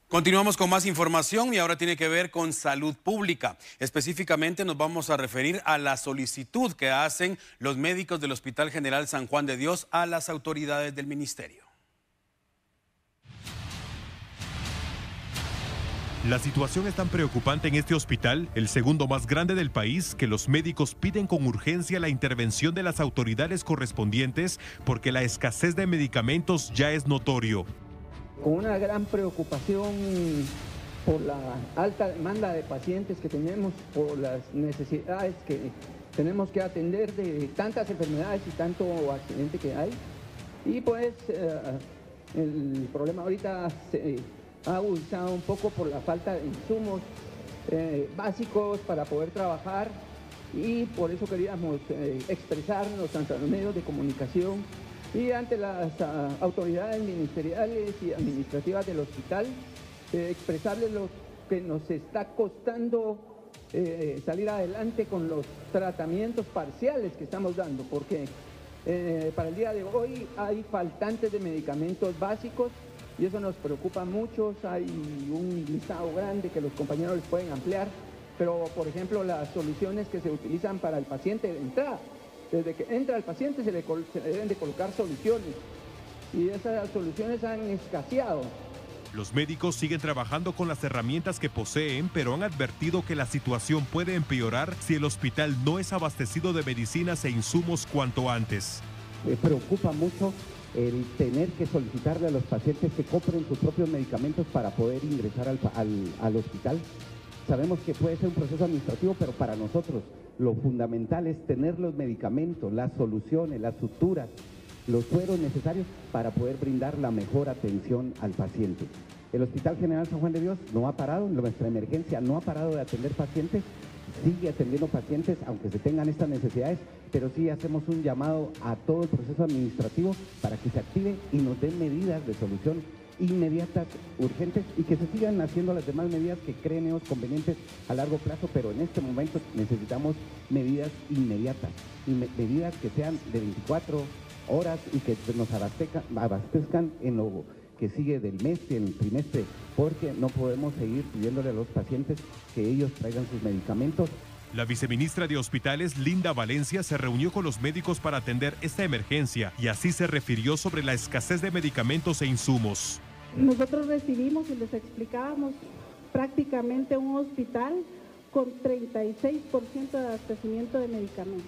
Continuamos con más información y ahora tiene que ver con salud pública. Específicamente nos vamos a referir a la solicitud que hacen los médicos del Hospital General San Juan de Dios a las autoridades del ministerio. La situación es tan preocupante en este hospital, el segundo más grande del país, que los médicos piden con urgencia la intervención de las autoridades correspondientes porque la escasez de medicamentos ya es notorio. Con una gran preocupación por la alta demanda de pacientes que tenemos, por las necesidades que tenemos que atender de tantas enfermedades y tanto accidente que hay. Y pues el problema ahorita se ha agudizado un poco por la falta de insumos básicos para poder trabajar, y por eso queríamos expresarnos ante los medios de comunicación y ante las autoridades ministeriales y administrativas del hospital, expresarles lo que nos está costando salir adelante con los tratamientos parciales que estamos dando, porque para el día de hoy hay faltantes de medicamentos básicos y eso nos preocupa mucho. Hay un listado grande que los compañeros les pueden ampliar, pero por ejemplo las soluciones que se utilizan para el paciente de entrada, desde que entra el paciente se le deben de colocar soluciones y esas soluciones han escaseado. Los médicos siguen trabajando con las herramientas que poseen, pero han advertido que la situación puede empeorar si el hospital no es abastecido de medicinas e insumos cuanto antes. Me preocupa mucho el tener que solicitarle a los pacientes que compren sus propios medicamentos para poder ingresar al hospital. Sabemos que puede ser un proceso administrativo, pero para nosotros lo fundamental es tener los medicamentos, las soluciones, las suturas, los sueros necesarios para poder brindar la mejor atención al paciente. El Hospital General San Juan de Dios no ha parado, nuestra emergencia no ha parado de atender pacientes, sigue atendiendo pacientes aunque se tengan estas necesidades, pero sí hacemos un llamado a todo el proceso administrativo para que se active y nos den medidas de solución inmediatas, urgentes, y que se sigan haciendo las demás medidas que creemos convenientes a largo plazo, pero en este momento necesitamos medidas inmediatas, medidas que sean de 24 horas y que nos abastezcan en lo que sigue del mes y en el trimestre, porque no podemos seguir pidiéndole a los pacientes que ellos traigan sus medicamentos. La viceministra de Hospitales, Linda Valencia, se reunió con los médicos para atender esta emergencia y así se refirió sobre la escasez de medicamentos e insumos. Nosotros recibimos y les explicábamos prácticamente un hospital con 36% de abastecimiento de medicamentos,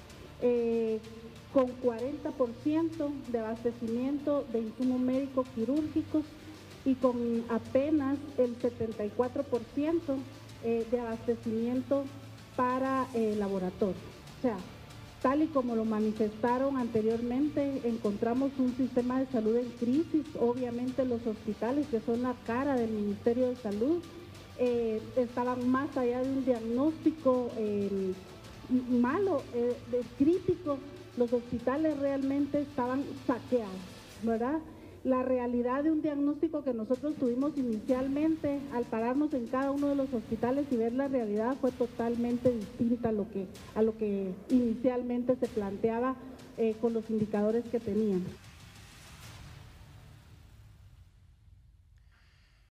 con 40% de abastecimiento de insumos médicos quirúrgicos y con apenas el 74% de abastecimiento para laboratorio. O sea, tal y como lo manifestaron anteriormente, encontramos un sistema de salud en crisis. Obviamente los hospitales, que son la cara del Ministerio de Salud, estaban más allá de un diagnóstico malo, crítico. Los hospitales realmente estaban saqueados, ¿verdad? La realidad de un diagnóstico que nosotros tuvimos inicialmente al pararnos en cada uno de los hospitales y ver la realidad fue totalmente distinta a lo que inicialmente se planteaba con los indicadores que tenían.